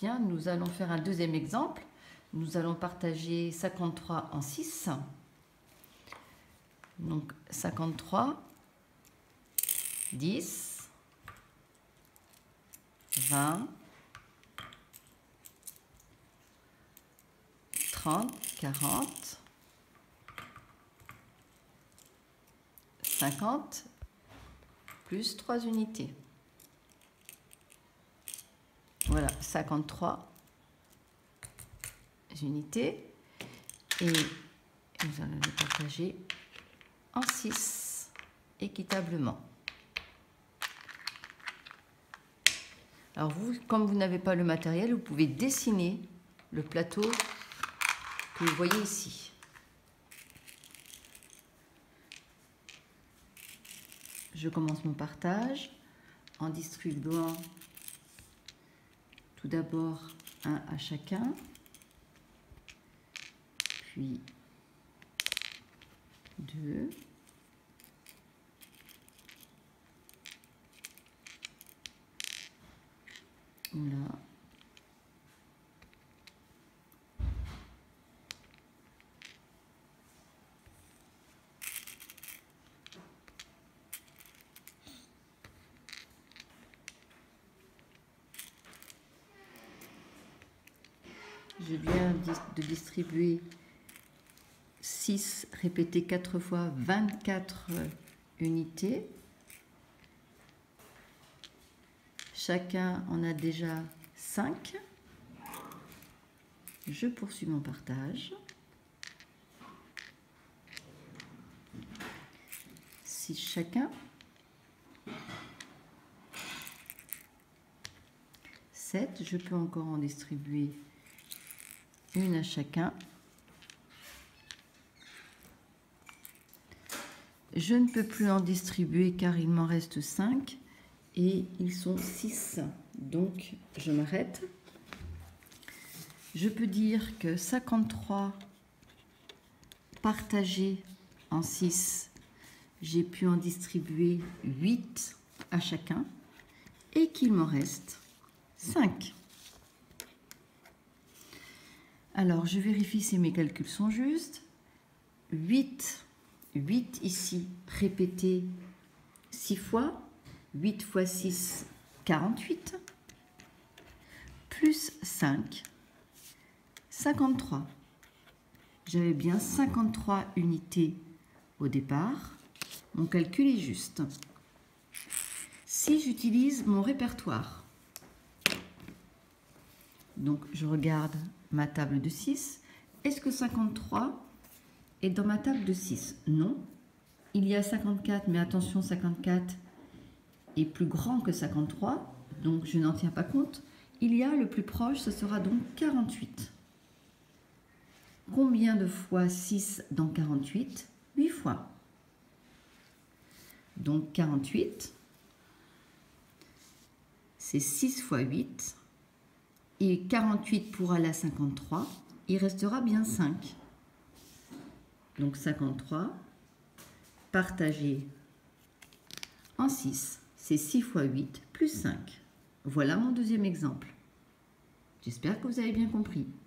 Bien, nous allons faire un deuxième exemple. Nous allons partager 53 en 6. Donc 53, 10, 20, 30, 40, 50, plus 3 unités. Voilà, 53 unités. Et nous allons les partager en 6, équitablement. Alors vous, comme vous n'avez pas le matériel, vous pouvez dessiner le plateau que vous voyez ici. Je commence mon partage en distribuant tout d'abord un à chacun, puis 2, là, je viens de distribuer 6 répétés 4 fois 24 unités. Chacun en a déjà 5. Je poursuis mon partage. 6 chacun. 7, je peux encore en distribuer une à chacun. Je ne peux plus en distribuer car il m'en reste 5 et ils sont 6. Donc je m'arrête. Je peux dire que 53 partagés en 6, j'ai pu en distribuer 8 à chacun et qu'il m'en reste 5. Alors je vérifie si mes calculs sont justes. 8 ici répété 6 fois, 8 fois 6, 48, plus 5, 53. J'avais bien 53 unités au départ, mon calcul est juste. Si j'utilise mon répertoire, donc je regarde ma table de 6, est-ce que 53 est dans ma table de 6? Non. Il y a 54, mais attention, 54 est plus grand que 53, donc je n'en tiens pas compte. Il y a le plus proche, ce sera donc 48. Combien de fois 6 dans 48? 8 fois. Donc 48, c'est 6 fois 8. Et 48 pour aller à 53, il restera bien 5. Donc 53 partagé en 6, c'est 6 fois 8 plus 5. Voilà mon deuxième exemple. J'espère que vous avez bien compris.